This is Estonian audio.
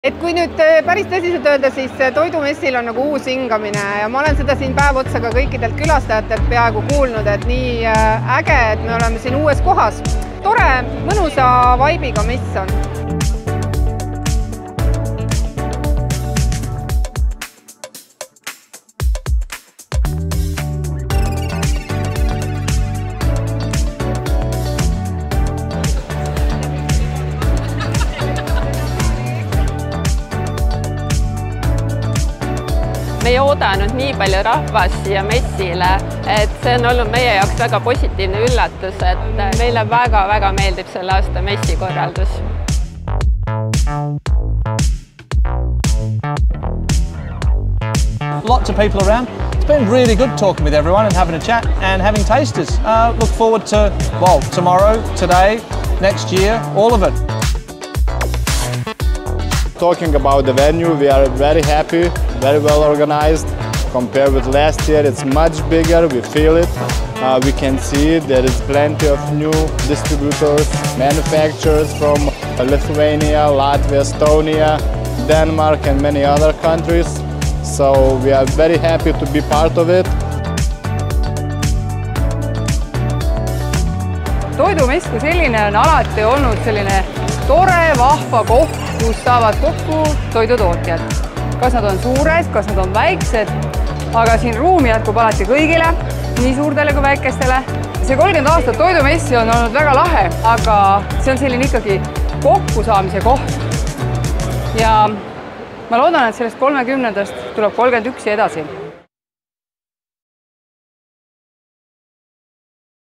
Et kui nüüd päris tõsiselt öelda, siis Toidumessil on nagu uus hingamine ja ma olen seda siin päev otsa ka kõikidelt külastajatelt peaaegu kuulnud, et nii äge, et me oleme siin uues kohas. Tore, mõnusa vaibiga mess on. Me ei oodanud nii palju rahvast siia messile, et see on olnud meie jaoks väga positiivne üllatus, et meile väga meeldib selle aasta messi korraldus. Lots of people around. It's been really good talking with everyone and having a chat and having tasters. Look forward to, well, tomorrow, today, next year, all of it. Talking about the venue, we are very happy, very well organized. Compared with last year, it's much bigger, we feel it. We can see it. There is plenty of new distributors, manufacturers from Lithuania, Latvia, Estonia, Denmark and many other countries. So we are very happy to be part of it. Toidumess kui selline on alati olnud selline tore, vahva koht, kus saavad kokku toidutootjad. Kas nad on suured, kas nad on väiksed, aga siin ruumi jätkub alati kõigile, nii suurtele kui väikestele. See 30 aastat Toidumessi on olnud väga lahe, aga see on selline ikkagi kokkusaamise koht. Ja ma loodan, et sellest 30-ndast tuleb 31 edasi.